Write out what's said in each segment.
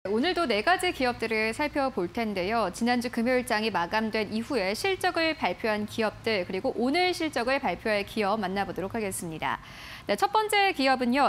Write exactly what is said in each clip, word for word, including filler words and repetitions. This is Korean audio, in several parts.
오늘도 네 가지 기업들을 살펴볼 텐데요. 지난주 금요일장이 마감된 이후에 실적을 발표한 기업들, 그리고 오늘 실적을 발표할 기업 만나보도록 하겠습니다. 네, 첫 번째 기업은요,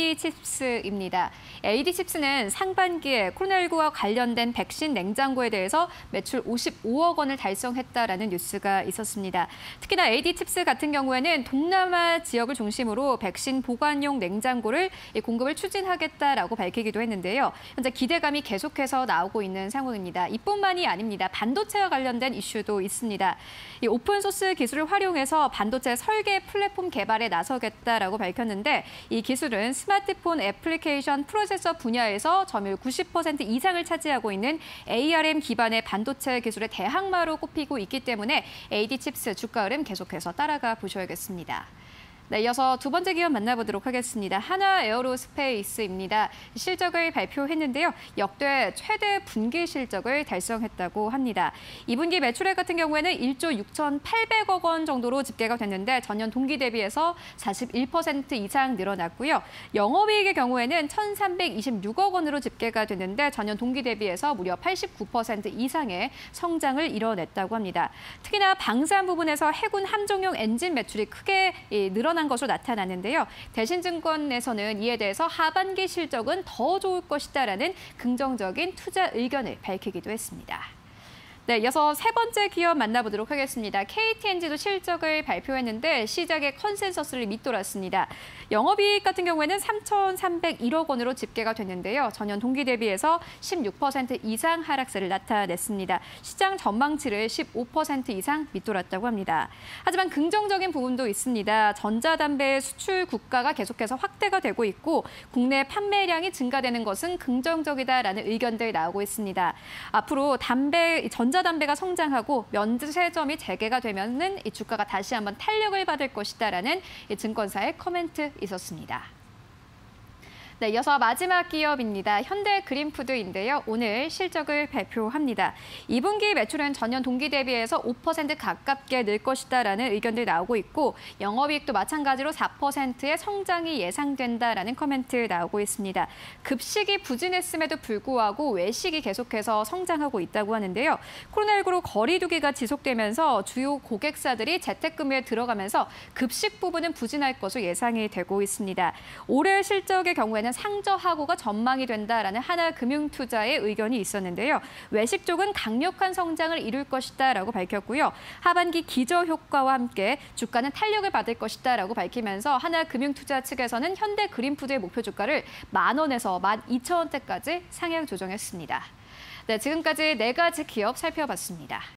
에이디칩스입니다. 에이디칩스는 상반기에 코로나십구와 관련된 백신 냉장고에 대해서 매출 오십오억 원을 달성했다라는 뉴스가 있었습니다. 특히나 에이디칩스 같은 경우에는 동남아 지역을 중심으로 백신 보관용 냉장고를 공급을 추진하겠다라고 밝히기도 했는데요. 현재 기대감이 계속해서 나오고 있는 상황입니다. 이뿐만이 아닙니다. 반도체와 관련된 이슈도 있습니다. 이 오픈소스 기술을 활용해서 반도체 설계 플랫폼 개발에 나서겠다라고 밝혔는데, 이 기술은 스마트폰 애플리케이션 프로세서 분야에서 점유율 구십 퍼센트 이상을 차지하고 있는 에이알엠 기반의 반도체 기술의 대항마로 꼽히고 있기 때문에 에이디칩스 주가 흐름 계속해서 따라가 보셔야겠습니다. 네, 이어서 두 번째 기업 만나보도록 하겠습니다. 하나에어로스페이스입니다. 실적을 발표했는데요. 역대 최대 분기 실적을 달성했다고 합니다. 이 분기 매출액 같은 경우에는 일조 육천팔백억 원 정도로 집계가 됐는데 전년 동기 대비해서 사십일 퍼센트 이상 늘어났고요. 영업이익의 경우에는 천삼백이십육억 원으로 집계가 됐는데 전년 동기 대비해서 무려 팔십구 퍼센트 이상의 성장을 이뤄냈다고 합니다. 특히나 방산 부분에서 해군 함정용 엔진 매출이 크게 늘어난 것으로 나타났는데요. 대신증권에서는 이에 대해서 하반기 실적은 더 좋을 것이다라는 긍정적인 투자 의견을 밝히기도 했습니다. 네, 이어서 세 번째 기업 만나보도록 하겠습니다. 케이티엔지도 실적을 발표했는데 시장의 컨센서스를 밑돌았습니다. 영업이익 같은 경우에는 삼천삼백일억 원으로 집계가 됐는데요. 전년 동기 대비해서 십육 퍼센트 이상 하락세를 나타냈습니다. 시장 전망치를 십오 퍼센트 이상 밑돌았다고 합니다. 하지만 긍정적인 부분도 있습니다. 전자담배 수출 국가가 계속해서 확대가 되고 있고 국내 판매량이 증가되는 것은 긍정적이다라는 의견들 나오고 있습니다. 앞으로 담배, 전자담배가 성장하고 면세점이 재개가 되면은 이 주가가 다시 한번 탄력을 받을 것이다라는 이 증권사의 코멘트 있었습니다. 네, 이어서 마지막 기업입니다. 현대그린푸드인데요. 오늘 실적을 발표합니다. 이 분기 매출은 전년 동기 대비해서 오 퍼센트 가깝게 늘 것이다라는 의견들 나오고 있고 영업이익도 마찬가지로 사 퍼센트의 성장이 예상된다라는 코멘트 나오고 있습니다. 급식이 부진했음에도 불구하고 외식이 계속해서 성장하고 있다고 하는데요. 코로나십구로 거리 두기가 지속되면서 주요 고객사들이 재택근무에 들어가면서 급식 부분은 부진할 것으로 예상이 되고 있습니다. 올해 실적의 경우에는 상저하고가 전망이 된다라는 하나금융투자의 의견이 있었는데요. 외식 쪽은 강력한 성장을 이룰 것이다라고 밝혔고요. 하반기 기저효과와 함께 주가는 탄력을 받을 것이다라고 밝히면서 하나금융투자 측에서는 현대그린푸드의 목표 주가를 만 원에서 만 이천 원대까지 상향 조정했습니다. 네, 지금까지 네 가지 기업 살펴봤습니다.